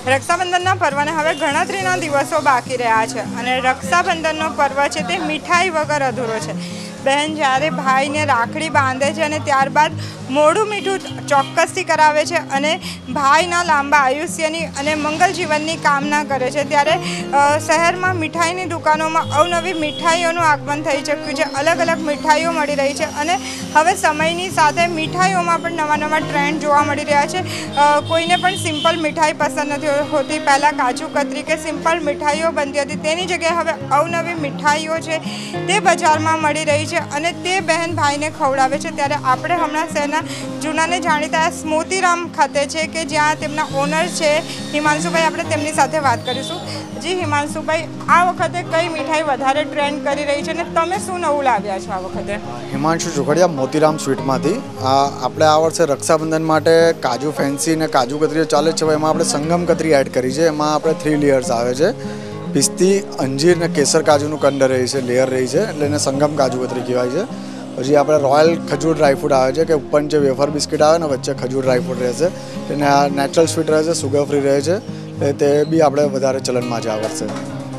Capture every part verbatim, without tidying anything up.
रक्षाबंधन पर्वने हवे गणतरीना दिवसों बाकी रह्या छे अने रक्षाबंधन पर्व छे ते मिठाई वगर अधूरो छे। बहन ज्यारे भाई ने राखड़ी बांधे छे अने त्यारबाद मोडू मीठू चोक्कसथी करावे छे अने भाईना लांबा आयुष्यनी अने मंगल जीवननी कामना करे छे। त्यारे शहेरमां मिठाईनी दुकानोमां अवनवी मिठाईओनुं आगमन थई चुक्युं छे। अलग अलग मिठाईओ मळी रही छे अने हवे समयनी साथे मिठाईओमां पण नवा नवा ट्रेंड जोवा मळी रह्या छे। कोईने पण सिम्पल मिठाई पसंद नथी होती। पहला काजू कतरी के सिम्पल मिठाईओ बनती हती तेनी जग्याए हवे अवनवी मिठाईओ छे ते बजारमां मळी रही छे अने ते बहन भाईने खवડાવે છે। ત્યારે આપણે હમણાં શહેરના જૂનાને જાણીતા સ્મૃતિરામ ખાતે છે કે જ્યાં તેમના ઓનર છે હિમાંશુભાઈ, આપણે તેમની સાથે વાત કરીશું। જી હિમાંશુભાઈ, આ વખતે કઈ મિઠાઈ વધારે ટ્રેન્ડ કરી રહી છે અને તમે શું નવું લાવ્યા છો આ વખતે? હિમાંશુ ચોખડિયા, મોતીરામ સ્વીટમાંથી આપણે આ વર્ષે રક્ષાબંધન માટે કાજુ ફેન્સી અને કાજુ કતરીઓ ચાલે છે, એમાં આપણે સંગમ કતરી એડ કરી છે। એમાં આપણે થ્રી લેયર્સ આવે છે, પિસ્તી, અંજીર ને કેસર કાજુનું કંડ રહી છે, લેયર રહી છે, એટલે એને સંગમ કાજુ કતરી કહેવાય છે। પછી આપણે રોયલ ખજૂર ડ્રાયફ્રૂટ આવે છે કે ઉપર જે વેફર બિસ્કિટ આવે ને વચ્ચે ખજૂર ડ્રાયફ્રૂટ રહેશે, એને આ નેચરલ સ્વીટ રહે છે, સુગર ફ્રી રહે છે, તે બી આપણે વધારે ચલણમાં છે આ વર્ષે।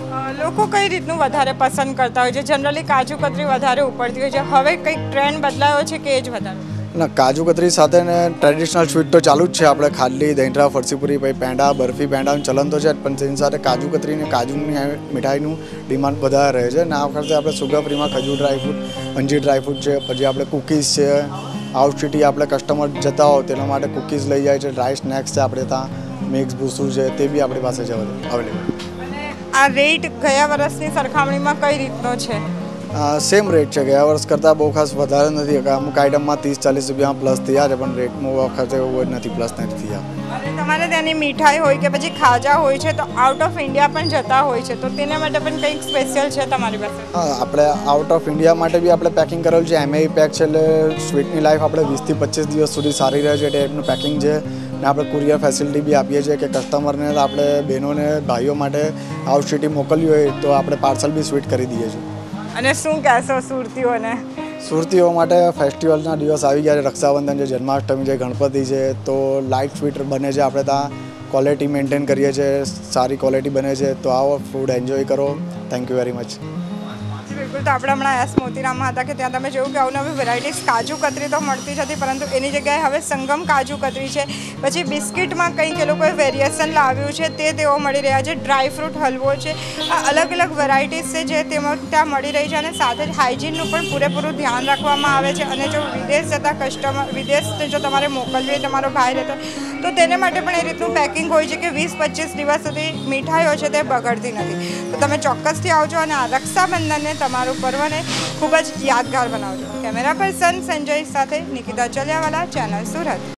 લોકો કઈ રીતનું વધારે પસંદ કરતા હોય છે? જનરલી કાજુ કતરી વધારે ઉપરતી હોય છે, હવે કંઈક ટ્રેન્ડ બદલાયો છે કે એ જ વધારે? ના, કાજુ કતરી સાથે ને ટ્રેડિશનલ સ્વીટ તો ચાલુ જ છે, આપણે ખાલી દહીંઠા, ફરસીપુરી, પછી પેંડા, બરફી, પેંડાનું ચલણ તો છે જ, પણ તેની સાથે કાજુ કતરી ને કાજુની મીઠાઈનું ડિમાન્ડ વધારે રહે છે। અને આ વખતે આપણે સુગર ફ્રીમાં ખજૂર ડ્રાયફ્રૂટ, અંજીર ડ્રાયફ્રૂટ છે, પછી આપણે કૂકીઝ છે, આઉટ સિટી આપણે કસ્ટમર જતા હોય તેના માટે કૂકીઝ લઈ જાય છે, ડ્રાય સ્નેક્સ છે આપણે ત્યાં, મિક્સ ભૂસું છે, તે બી આપણી પાસે છે અવેલેબલ। અને આ રેટ ગયા વર્ષની સરખામણીમાં કઈ રીતનો છે? સેમ રેટ છે, ગયા વર્ષ કરતાં બહુ ખાસ વધારે નથી। અમુક આઈટમમાં ત્રીસ ચાલીસ રૂપિયા પ્લસ થયા છે, પણ રેટમાં વખતે એવું નથી, પ્લસ નથી થયા। અને તમારે ત્યાંની મીઠાઈ હોય કે પછી ખાજા હોય છે તો આઉટ ઓફ ઇન્ડિયા પણ જતા હોય છે, તો તેના માટે પણ કંઈક સ્પેશિયલ છે તમારી પાસે? હા, આપણે આઉટ ઓફ ઇન્ડિયા માટે બી આપણે પેકિંગ કરેલું છે, એમઆઈ પેક છે, એટલે સ્વીટની લાઈફ આપણે વીસથી પચીસ દિવસ સુધી સારી રહે છે, ટાઈપનું પેકિંગ છે। ને આપણે કુરિયર ફેસિલિટી બી આપીએ છીએ કે કસ્ટમરને આપણે બહેનોને ભાઈઓ માટે આઉટ સિટી મોકલવી હોય તો આપણે પાર્સલ બી સ્વીટ કરી દઈએ છીએ। અને શું કહેશો સુરતીઓને? સુરતીઓ માટે ફેસ્ટિવલના દિવસ આવી ગયા છે, રક્ષાબંધન છે, જન્માષ્ટમી છે, ગણપતિ છે, તો લાઇટ સ્વીટ બને છે, આપણે ત્યાં ક્વોલિટી મેન્ટેન કરીએ છીએ, સારી ક્વોલિટી બને છે, તો આવો ફૂડ એન્જોય કરો। Thank you very much. બિલકુલ, તો આપણે હમણાં એસ મોતીરામમાં હતા કે ત્યાં તમે જોયું કે અવનવી વેરાયટીઝ કાજુ કતરી તો મળતી જ હતી, પરંતુ એની જગ્યાએ હવે સંગમ કાજુ કતરી છે, પછી બિસ્કિટમાં કંઈક એ લોકોએ વેરિએશન લાવ્યું છે તે તેઓ મળી રહ્યા છે, ડ્રાયફ્રૂટ હલવો છે, આ અલગ અલગ વેરાયટીઝ છે જે તેમાં ત્યાં મળી રહી છે। અને સાથે જ હાઇજીનનું પણ પૂરેપૂરું ધ્યાન રાખવામાં આવે છે। અને જો વિદેશ જતા કસ્ટમર વિદેશ જો તમારે મોકલવી હોય, તમારો ભાઈ રહેતો તો તેને માટે પણ એ રીતનું પેકિંગ હોય છે કે વીસ પચીસ દિવસ સુધી મીઠાઈઓ છે તે બગડતી નથી। તો તમે ચોક્કસથી આવજો અને આ રક્ષાબંધનને તમારું પર્વને ખૂબ જ યાદગાર બનાવજો। કેમેરા પર્સન સંજય સાથે નિકિતા ચલિયાવાલા, ચેનલ સુરત।